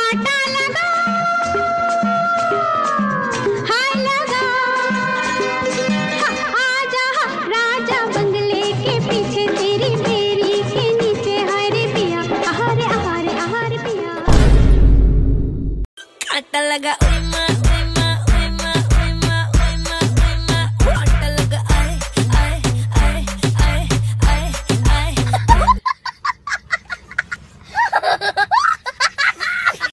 कांटा लगा, हाय लगा। आजा राजा बंगले के पीछे, तेरी बेरी के नीचे, हाय रे पिया, आहारे आहारे आहारे पिया। कांटा लगा